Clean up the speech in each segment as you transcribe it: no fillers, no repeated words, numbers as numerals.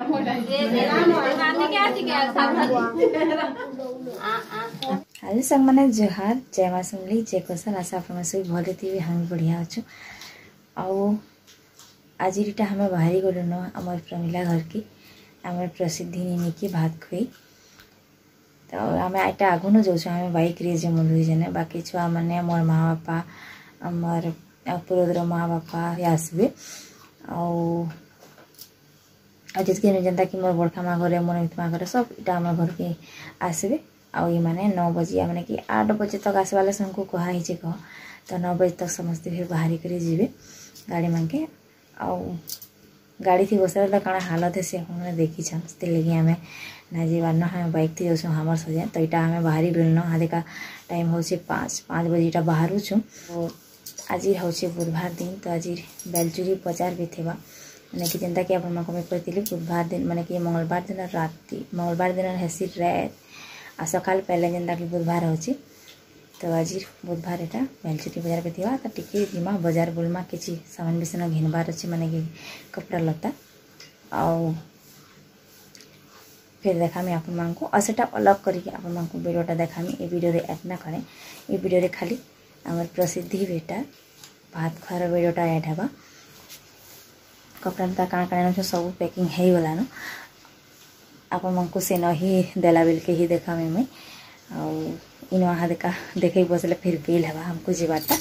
Hello संग मैंने जोहार जय माँ सुनली जय कौशल आशा आप सब भले थी हम बढ़िया अच्छु आज हमें बाहरी गलु न आम प्रमिला घर की आम प्रसिद्धि नहीं भात खुई तो आम एटा आगु न जाऊँ आम बाइक रे जमु दुई जने बाकी छुआ मैंने मोर माँ बापा आमर पुरोधर माँ बापा आसबे जितके जेनता कि मोर बड़खा माँ घरे मोर माँ घरे सब इटा आम घर के आसबे आई मैंने 9 बजे मैंने कि 8 बजे तक आसवाले सबको कह कह तो 9 बजे तक समस्ते फिर बाहरी कर जी गाड़ी मांगे गाड़ी थी बस कण हालत है सी आप देखी से लगे आम ना जीवार न हमें बाइक थी जाऊँ हमार सजा तो यहाँ आम बाहरी गल हादे का टाइम हूँ 5 बजे यहाँ बाहर छूँ तो आज हूँ बुधवार दिन तो आज बेलचुरी बजार भी थी मैंने कि जेनता कि आप कहती बुधवार दिन मैंने कि मंगलवार दिन राति मंगलवार दिन हेसी रात आ सकाल पहले जेनता कि बुधवार हो तो आज बुधवार यहाँ बेलचुरी बजार पे थी तो टिके जीमा बजार बुलमा किसी सामान भी सेन घिनबार अच्छे मैंने कि कपड़ा लता आउ फिर देखामी आपण मानकु और सेटा अलग करके आपण मानकु वीडियोटा देखामी ए वीडियो रे ऐड ना करे ए वीडियो रे खाली आमर प्रसिद्धि बेटा भात खार वीडियोटा ऐड हेबा कपड़ा लता काण काण सब पैकिंग हो गला न आपण मानकु से न ही देला बिल के ही देखामी मैं इन वहाँ देखे बसले फिर बिल हेबा हमको जीवाटा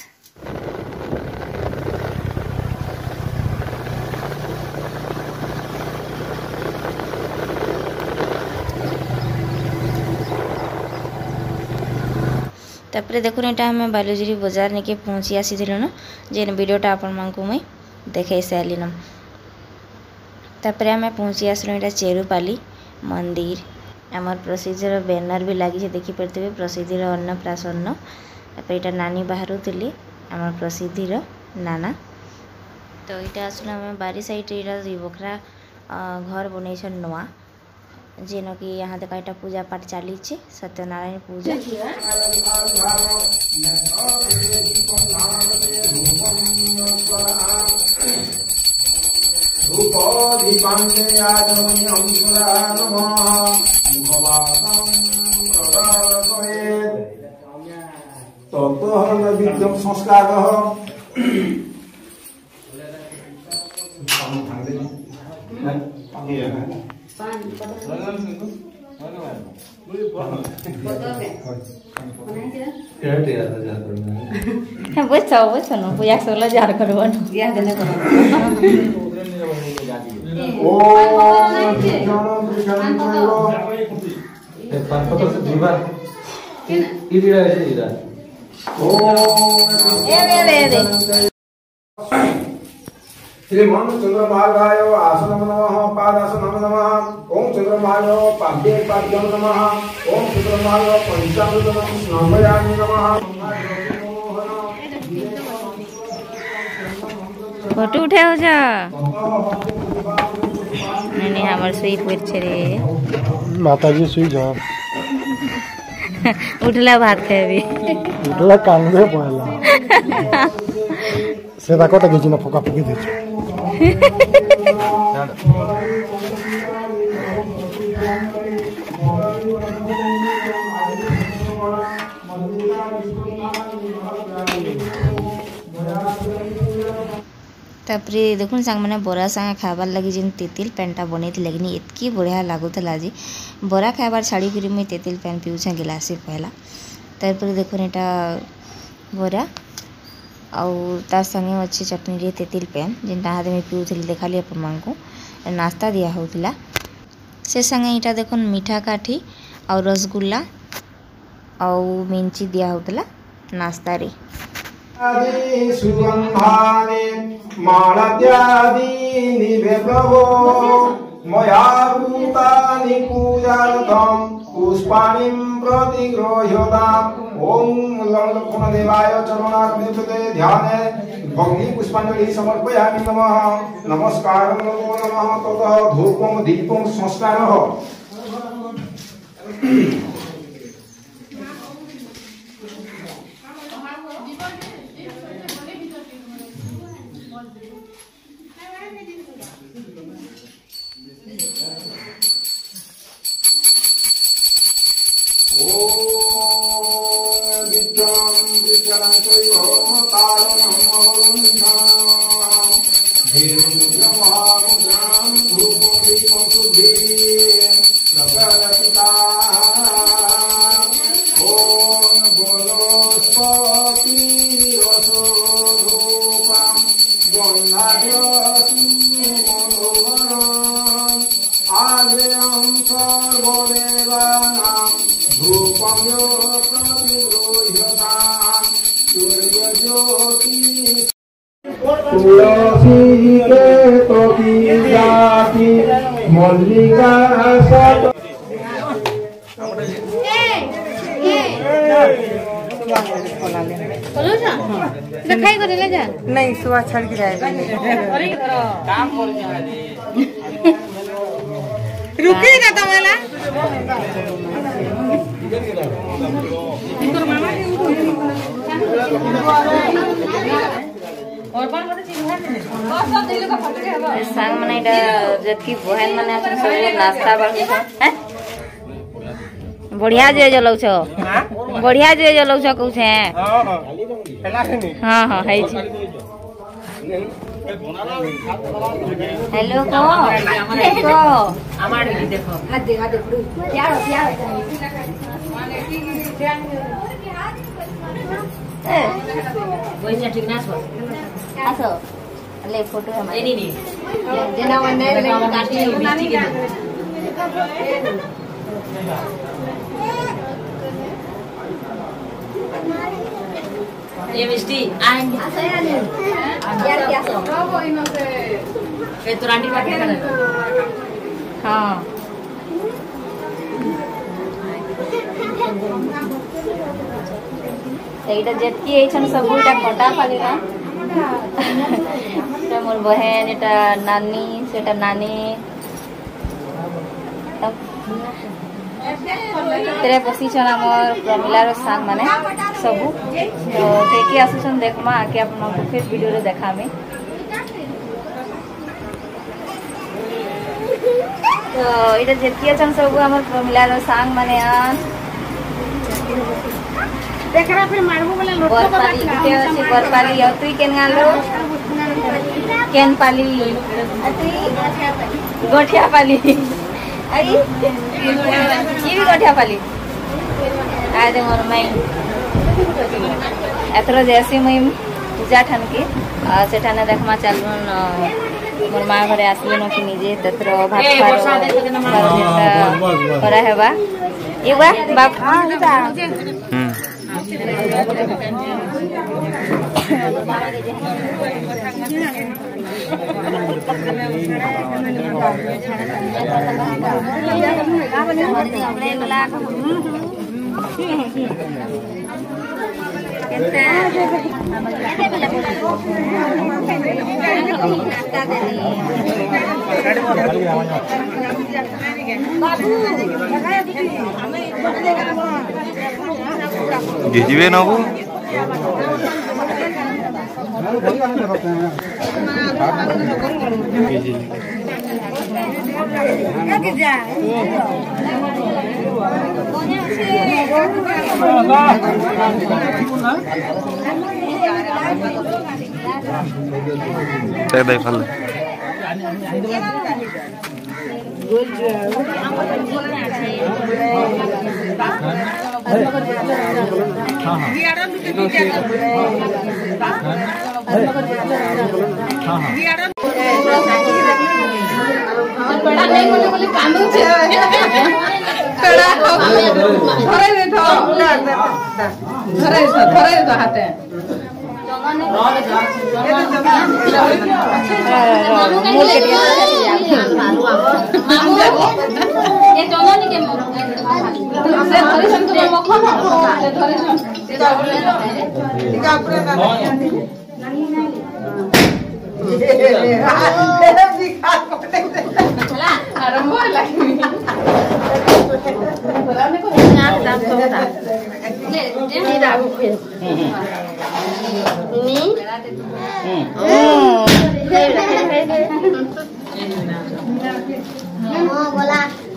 तापर देखो यहाँ आम बालुजुरी बजार नहीं के पहुँची आसी न जेन वीडियोटा आपण मानकु मुई देखे सारी न तापर आम पहुँची आसलु यहाँ चेरुपाली मंदिर आमर प्रसिद्धर बैनर भी लगी देखिपे प्रसिद्धि अन्नप्राशन यहाँ नानी बाहर थी आम प्रसिद्धि नाना तो यहाँ आसलु आम बारी साइड यहाँ बखरा घर बन नुआ जेन कि यहाँ देखा यहाँ पूजा पाठ चली सत्यनारायण पूजा संस्कार बस न पूजा सर जार कर श्रीमन चंद्रमार्गाय आसनम नमः पादासनम नमः ओम चंद्रमार्ग पाद्ये पाद्यम नमः ओम चंद्रमार्ग पंचामृतम स्नापयामि नमः। फोटो उठाओ जा नहीं हमर सुई पड़ रे माताजी सुई जा उठला भात खाबी उठला कांदे पहला से दाकोटा किछि न फका फकी दे तापरे देखुन सांग मैंने बरा सांगे खाबार लगी जिन तेतिल पेनटा बनी थी लेकिन इतकी बढ़िया लगुला आज बरा खाबार छाड़ी कर मुझे तेतिल पेन पीऊे गिलास पहला तापर देखुन यहाँ बरा आउ संगे अच्छे चटनी रे तेतिल पेन जिनटा हाथ में पीऊली देखाली अपन माँ को नाश्ता दिया होता से संगे यहाँ देखुन मीठा काठी और रसगुल्ला आउ मिंची दिया होता नाश्ता रे पुष्पाणिं प्रतिगृह्यताम् ओम लक्ष्मण देवाय चरणारविन्दे ध्याने भक्ति पुष्पांजलि समर्पयामि नमः नमस्कारं नमो नमः ततः धूपं दीपं संस्कारः तुलसी के तो की जाती मल्लिका सत दिखाई करे ले जा नहीं सुबह छड़ के जाए रुकेगा तो वाला सांग माने जतकी बहन माने अपन सब नाश्ता बाकी हैं बढ़िया जे जलौ छ बढ़िया जे जलौ छ कहू छे हां हां है छी हेलो को देखो हमार भी देखो हाथ दे प्यार वैसे ठीक ना सो आसो ले फोटो है नहीं नहीं जेना वने काटी बिस्टी के ये बिस्टी आएंगे यार क्या सो वो इन से ए तुरांडी बात कर हां एटा जेतकी एछन सब एटा कोटा पाली ना तो मोर बहन एटा नानी सेटा नानी तेरे पसीछन हमर प्रमिलार सांग माने सब तो केकी आसुछन देखमा आके अपन फिर वीडियो रे देखामे तो एटा जेतकी एछन सब हमर प्रमिलार सांग माने देखरा फिर मारबो वाला लोटो बरपाली के अछि बरपाली तुई केन गालो केन पाली अतुई गोठिया पाली आई ये भी गोठिया पाली आय दे मोर माई एतरो जैसी मई पूजा ठन के सेठाने देखमा चालुन मोर मां घरे आसले न कि निजे तत्र भात करा हेबा एवा बाप जीजीवे ना वो दे फल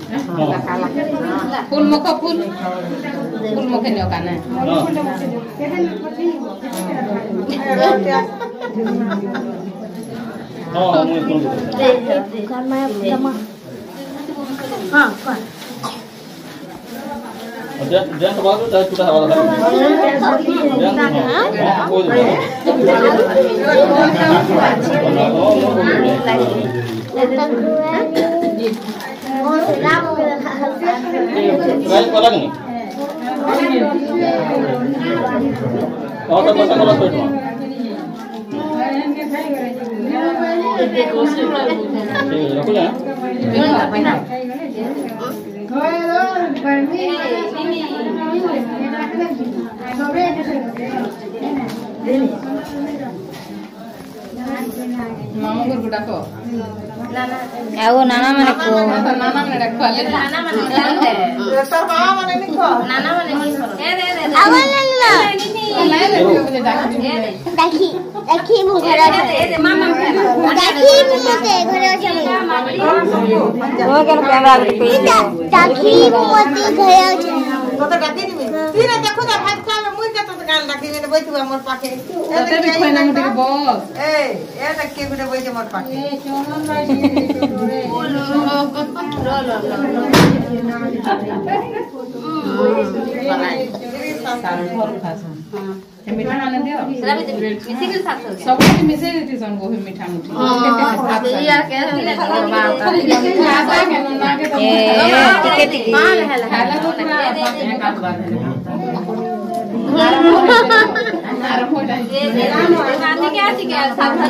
फूल मुखे न्योका ना हां jangan terbaru dah sudah awal kali. मामा को गुड़ा को आओ नाना माने को नाना माने रखवा ले नाना माने जानते सर मामा माने नहीं को नाना माने नहीं ए दे आवल ना ले ले मुझे देखी मु घर दे मामा देखी मुझे घर আছে वो कर कैमरा देखी मुझे घर আছে तो डाकी नी तीन देखो जा भात खा में मुई के तो गाल डाकी में बैठू हमर पाके ए भी खोइना मुटे के बस ए डाकी गुडे बैठे हमर पाके ए चोनन भाई मीठा खाने दियो मिसी के साथ सब कुछ मिसे देती सन को मीठा मुठी हां यार के ना के तो टिके हाला तो पूरा का बात है आराम हो जाए ये क्या ठीक है सब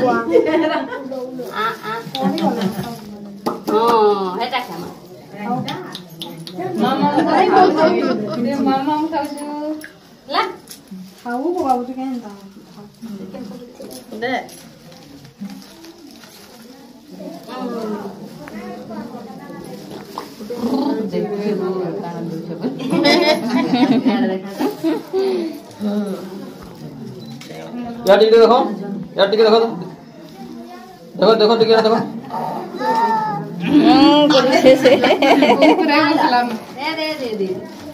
हां हेटा खामा मामा खाऊ ला खाऊ को बाबू के हैं दे यार टिके देखो देखो देखो टिके देखो कैसे से पूरा सलाम दे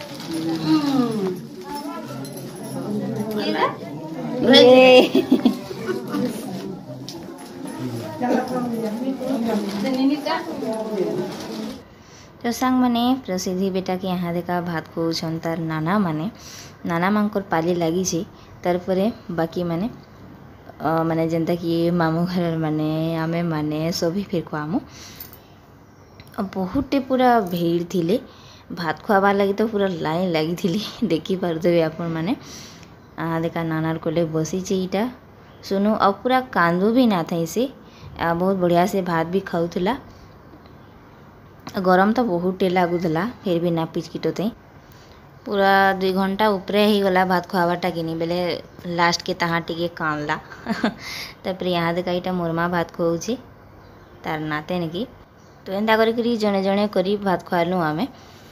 तो सांग माने प्रसिद्धि बेटा के यहाँ देखा भात को तार नाना मानकर पाली लगी तार परे बाकी माने माने जेनता कि मामू घर माने आमे माने सभी फिर खुआमु बहुते पूरा भीड़ थिले भात खुआबार लगी तो पूरा लाइन लगी थी देखी पारे आपण मैंने देखा नानार कोले बसी इटा सुनु और पूरा कांदू भी ना था इसे बहुत बढ़िया से भात भी खाऊला गरम तो बहुत टे लगुला फिर भी ना पिचकिटो थे पूरा 2 घंटा उपरे ही गला भात खुआबाटा कि बेले लास्ट के तहाँ टिके कानला तापर यहाँ देखा इटा मुरमा भात खुआऊे तार नाते निकी तो एंता करी जड़े जड़े करी भात खुआलु आमे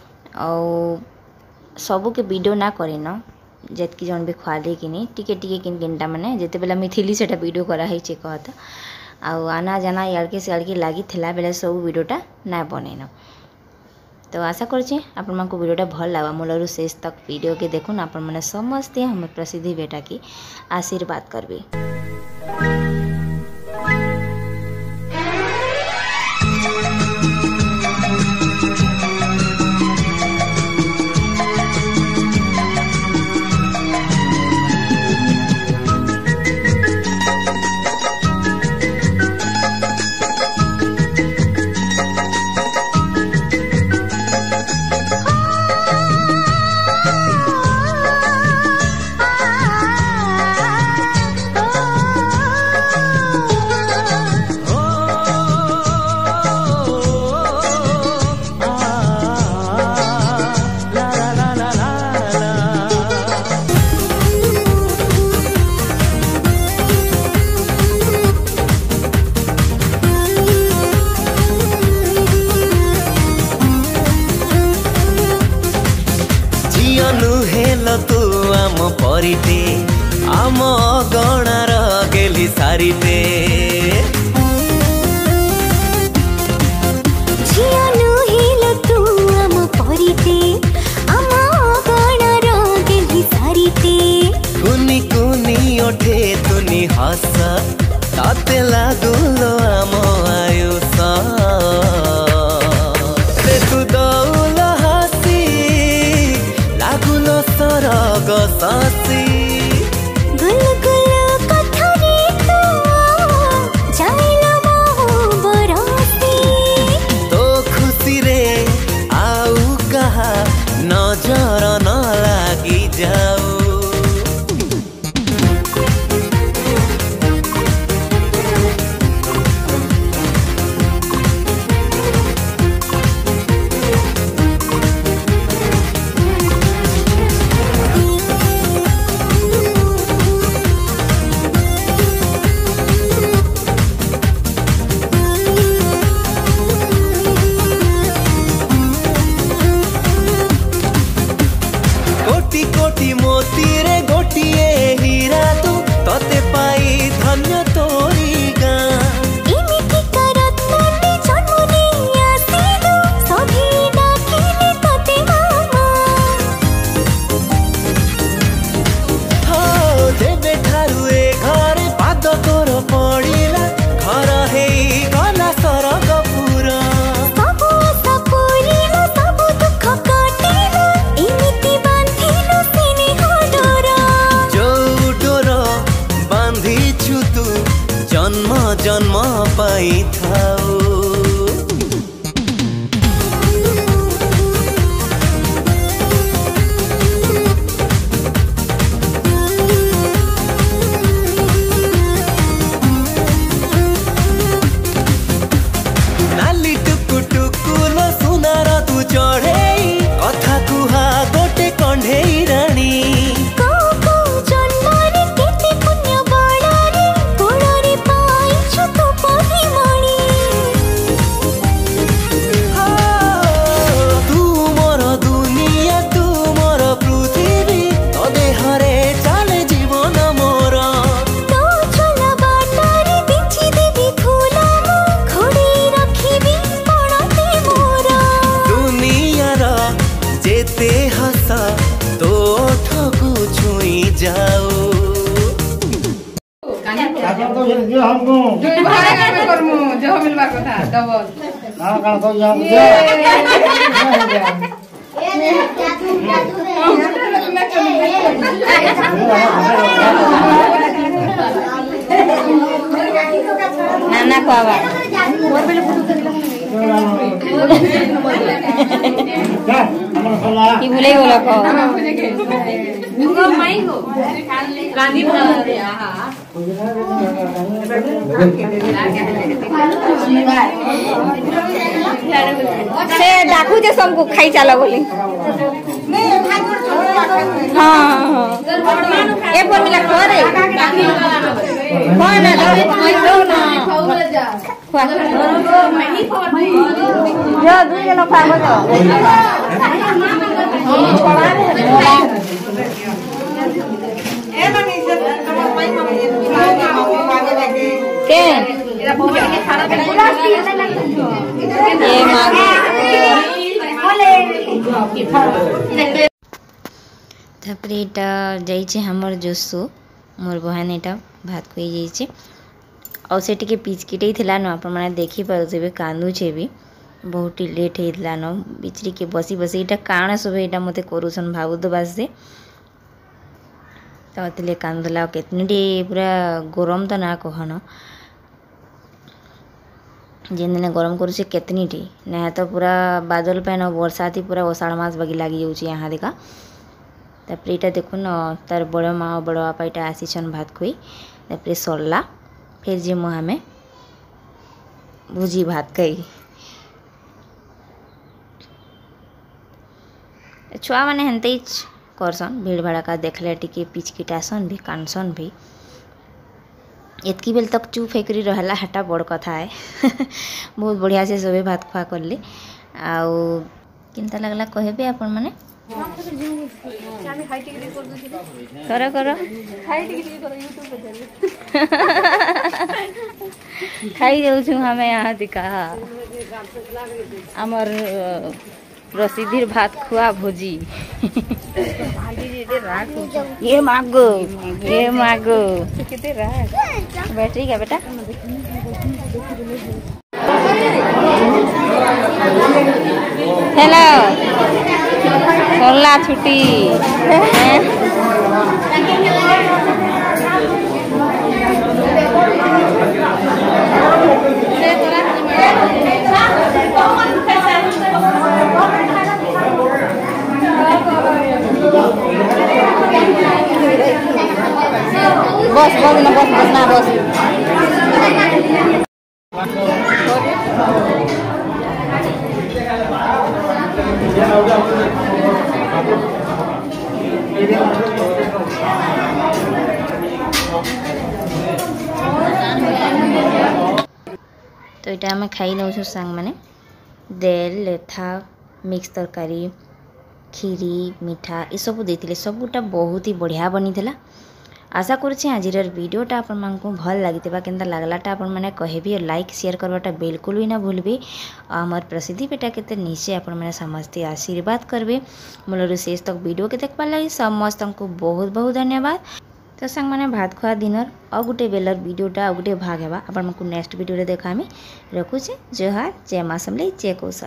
सबू के वीडियो ना करेन जेतकी जन भी खुआले कि टिके टिके किन किनटा माने जेते बेला मिथिली सेटा वीडियो करा है चे कहता आउ आना जाना याड़के सियाड़के लगी थिला बेले सब वीडियोटा ना बनैन तो आशा करछे आपण मानको वीडियोटा भल लागा मूलरू शेष तक वीडियो के देखुन आपण माने समस्ते हम प्रसिद्धि बेटा की आशीर्वाद करबे। Oh जेते हस तो ठगु छुई जाओ काका तो ये हमको जो भाई में करमु जो मिलवा कथा डबल हां का तो हम नाना खावा की भूले बोला को माई हो गांधी बना दे से डाकू जे सबको खाई चला बोली हां ए फोन मिला करे कौन है मैं दो ना जो दुई जन खाबो तो ए मनी से तमर माई मम्मी के ये तापर यहाँ जाइए हमर जोशो मोर बहन यहाँ भात खुई जाइए और से टिके पिचकिटे थिला न आपण माने देखि पारुथिबे कांदुछे भी बहुत लेट हेला न बिचरी के बसी बसी इटा काण सब इटा मते करूसन भाबु तो बासे तले कांदला केतनीटी पूरा गरम तो ना कहन जेन दिन गरम करूचे केतनीटी ना तो पूरा बादल पैन वर्षा थी पूरा अषाढ़ मास बगी लगी जाऊँगी यहाँ देखा तापर यहाँ देखुन तार बड़ माँ बड़ बापा यहाँ आसीछन भात खुई तापर सरला फिर जी हमें भुजी भात खाई छुआ मैंने हेनते ही करसन भीड़ भड़ाका देखले टिके पिचकिटासन भी कानसन भी एतकी बेल तक चुप फेकरी रहला हटा बड़ कथा है बहुत बढ़िया से सबे भात खुआ करले आउ किंता लगला कहबे आपण माने करो करो खाई जाऊँ हमें यहाँ दिखा आमर प्रसिद्ध भात खुआ भोजी ये मागो बैटरी का बेटा हेलो सरला छुट्टी बस बस ना बस बस ना बस तो यहाँ आम खाई नौ सांग मैंने दाल लेथा मिक्स तरकारी खीरी मीठा ये सब देते सबूटा बहुत ही बढ़िया बनी थी आशा करुँचे आज वीडियोटा आपण मानक भल लगी केन्ता लगलाटा आपण मैंने कहबी और लाइक शेयर करवाटा बिल्कुल भी ना भूलबे आमर प्रसिद्धि पेटा के निश्चय आपण मैंने समस्ते आशीर्वाद करबे मूलर शेष तक वीडियो के देखबार लगी समस्त को बहुत बहुत धन्यवाद। तो सांग मैंने भात खुआ दिनर आ गोटे बेलर वीडियोटा आ गोटे भाग हेबा आपण मानक नेक्स्ट वीडियो देखामी रखुचे जोहार जय माँ समलेई जय कौशल।